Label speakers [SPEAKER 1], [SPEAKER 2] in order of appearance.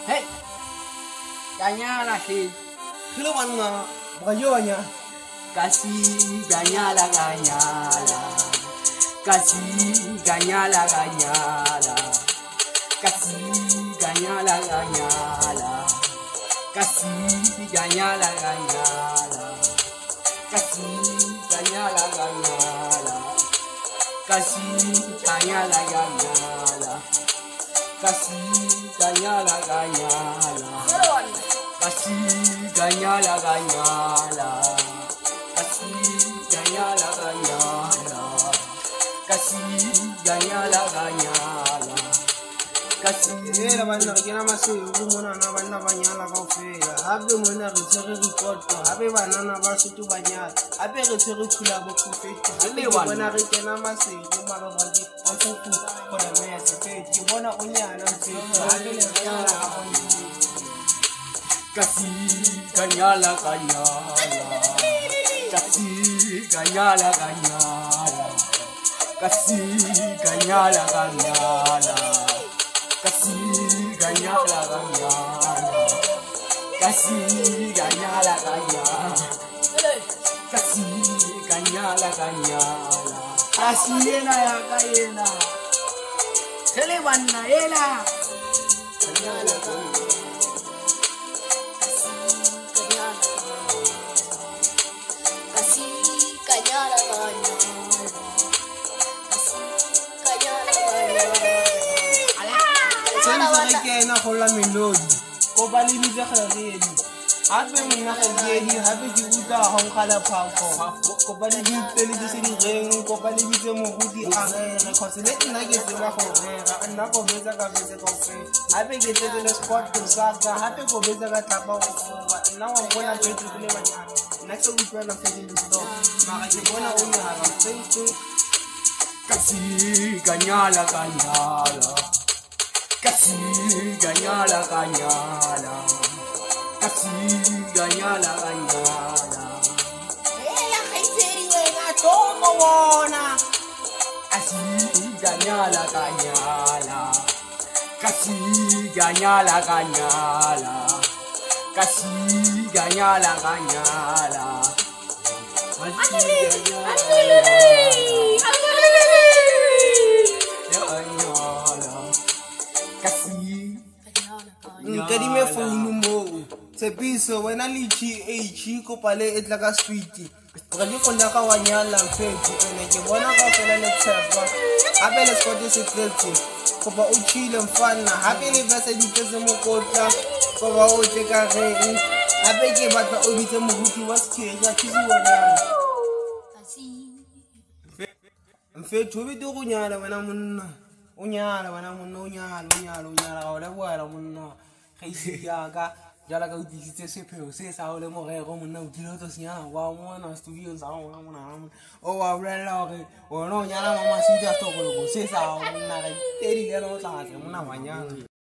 [SPEAKER 1] Hey, ganyala si.
[SPEAKER 2] Kilo mana? Bagaimana?
[SPEAKER 1] Kasih ganyala ganyala. Kasih ganyala ganyala. Kasih ganyala ganyala. Kasih ganyala ganyala. Kasih ganyala ganyala. Kasih ganyala ganyala. Kasih ganyala ganyala. Kasih ganyala ganyala. Kasih ganyala ganyala. Kasih ganyala ganyala.
[SPEAKER 2] Kasih mana kita masih rumah na bana banyala kau fela. Habe mana kita record tu. Habe bana na basu tu banyak. Habe kita record buku fete. Habe mana kita masih rumah na bagi. Masuk tu pada masa fete. Mana unya na fete. Habe ganyala kau.
[SPEAKER 1] Kasih ganyala ganyala. Kasih ganyala ganyala. Kasih ganyala ganyala. Kasih ganyala ganyala. Kasih ganyala ganyala. Kasih ganyala ganyala. Kasih ena ya kayena. Selewana ena. Ganyala ganyala.
[SPEAKER 2] Kena kola melodi, ko bali ni zakharedi. Habe mina khedi, habe di uta hong khala phafo. Ko bali di tele di sini reng, ko bali di tse mohudi a re ko se le nna ke tsela go rega, nna go betsa ka betse go fe. Habe ke tsetse le sport go saka, habe go betsa ka tapa go ba. Nna wa bona tshwetso le banyana. Nna se utlwa na fedi le stop. Mara ke bona o nya ha Facebook.
[SPEAKER 1] Kasih ganyala ganyala. Kasih ganyala ganyala. Kasih ganyala ganyala.
[SPEAKER 2] La gente llega todo bona.
[SPEAKER 1] Kasih ganyala ganyala. Kasih ganyala ganyala. Kasih ganyala ganyala.
[SPEAKER 2] Kadi me phone mo tsepiso wena le GH ko pale etla ka sweet ga di kgonda ka wanyala fetsi ene ke bona ka fela le tshepa abe le skote se tletse go ba o chile mfana hape le vasa di tsetse mo kotla go ba o teka reng abe ke batla o bitse mohuti wa skega tshisi wena mfethu bi to go nyala wena monna o nyala wena monna o nyala ga o le boela monna Kaisi ka jala ka utisitse sepheo se sa o le morero monna o dilo to senyana wa mona studio sa ona mona o wa rela gore o no nyala mama sita to go se sa o monna ga tedi le no tla monna manyana